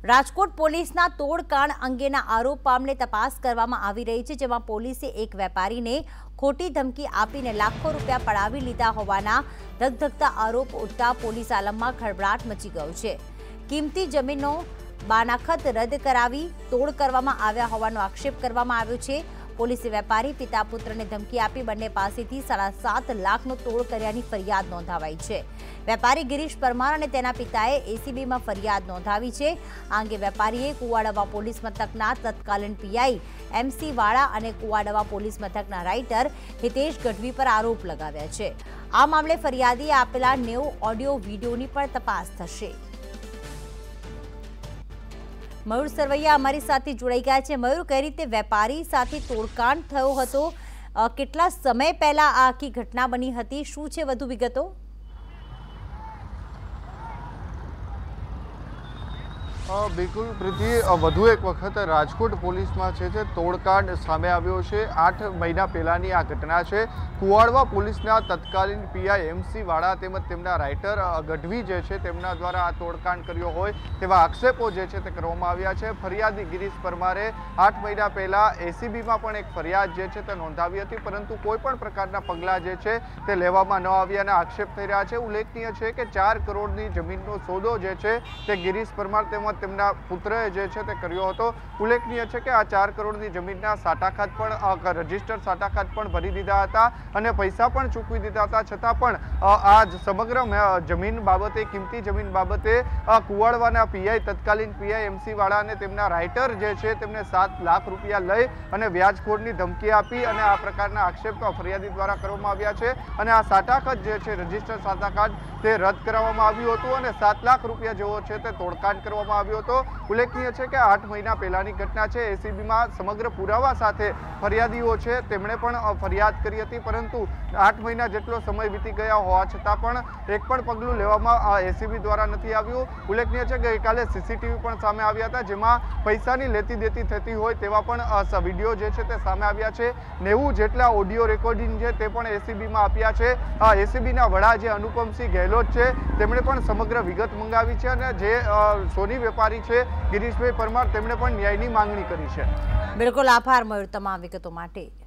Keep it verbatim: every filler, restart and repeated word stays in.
રાજકોટ પોલીસના તોડકાંડ અંગેના આરોપ મામલે તપાસ કરવામાં આવી રહી છે, જેમાં પોલીસે એક વેપારીને ખોટી ધમકી આપીને લાખો રૂપિયા પડાવી લીધા હોવાના ધગધગતા આરોપ ઉઠતા પોલીસ આલમમાં ખળભળાટ મચી ગયો છે। કિંમતી જમીનનો બાનાખત રદ કરાવી તોડ કરવામાં આવ્યા હોવાનો આક્ષેપ કરવામાં આવ્યો છે। પોલીસે વેપારી પિતા પુત્રને ધમકી આપી બંને પાસેથી સાડા સાત લાખનો તોડ કર્યાની ફરિયાદ નોંધાવાઈ છે। વેપારી ગિરીશ પરમાર અને તેના પિતાએ એસીબીમાં ફરિયાદ નોંધાવી છે। આ અંગે વેપારીએ કુવાડવા પોલીસ મથકના તત્કાલીન પીઆઈ એમસી વાળા અને કુવાડવા પોલીસ મથકના રાઇટર હિતેશ ગઢવી પર આરોપ લગાવ્યા છે। આ મામલે ફરિયાદીએ આપેલા નેવું ઓડિયો વિડીયોની પણ તપાસ થશે। મયુર સરવૈયા અમારી સાથે જોડાઈ ગયા છે। મયુર, કઈ રીતે વેપારી સાથે તોડકાંડ થયો હતો, કેટલા સમય પહેલા આ આખી ઘટના બની હતી, શું છે વધુ વિગતો? બિલકુલ પ્રીતિ, વધુ એક વખત રાજકોટ પોલીસમાં છે તે તોડકાંડ સામે આવ્યો છે। આઠ મહિના પહેલાની આ ઘટના છે। કુવાડવા પોલીસના તત્કાલીન પીઆઈ એમસી વાળા તેમજ તેમના રાઇટર ગઢવી જે છે તેમના દ્વારા આ તોડકાંડ કર્યો હોય તેવા આક્ષેપો જે છે તે કરવામાં આવ્યા છે। ફરિયાદી ગિરીશ પરમારે આઠ મહિના પહેલા એસીબીમાં પણ એક ફરિયાદ જે છે તે નોંધાવી હતી, પરંતુ કોઈ પણ પ્રકારના પગલાં જે છે તે લેવામાં ન આવ્યાના આક્ષેપ થઈ રહ્યા છે। ઉલ્લેખનીય છે કે ચાર કરોડની જમીનનો સોદો જે છે તે ગિરીશ પરમાર તેમજ તેમના પુત્રએ જે છે તે કર્યો હતો। ઉલ્લેખનીય છે કે આ ચાર કરોડની જમીનના સાટાખાત પણ રજીસ્ટર સાટાખાત પણ ભરી દીધા હતા અને પૈસા પણ ચૂકવી દીધા હતા, છતાં પણ આ સમગ્ર જમીન બાબતે, કિંમતી જમીન બાબતે કુવાડવાના પીઆઈ તત્કાલીન પીઆઈ એમસી વાળા અને તેમના રાઇટર જે છે તેમને સાત લાખ રૂપિયા લઈ અને વ્યાજખોરની ધમકી આપી અને આ પ્રકારના આક્ષેપ ફરિયાદી દ્વારા કરવામાં આવ્યા છે અને આ સાટાખાત જે છે રજીસ્ટર સાટાખાત તે રદ કરાવવામાં આવ્યું હતું અને સાત લાખ રૂપિયા જેવો છે તે તોડકાંડ કરવામાં આવ્યો હતો। ઉલ્લેખનીય છે કે આઠ મહિના પહેલાની ઘટના છે। એસીબીમાં સમગ્ર પુરાવા સાથે ફરિયાદીઓ છે તેમણે પણ ફરિયાદ કરી હતી, પરંતુ આઠ મહિના જેટલો સમય વીતી ગયા હોવા છતાં પણ એક પણ પગલું લેવામાં એસીબી દ્વારા નથી આવ્યું। ઉલ્લેખનીય છે કે ગઈકાલે સીસીટીવી પણ સામે આવ્યા હતા, જેમાં પૈસાની લેતી દેતી થતી હોય તેવા પણ વિડીયો જે છે તે સામે આવ્યા છે। નેવું જેટલા ઓડિયો રેકોર્ડિંગ છે તે પણ એસીબીમાં આપ્યા છે। આ એસીબીના વડા જે અનુપમસિંહ ગેહલોત છે તેમણે પણ સમગ્ર વિગત મંગાવી છે અને જે સોની વેપારી છે ગિરીશભાઈ પરમાર તેમણે પણ ન્યાયની માંગણી કરી છે। બિલકુલ, આભાર મયુર તમામ વિગતો માટે।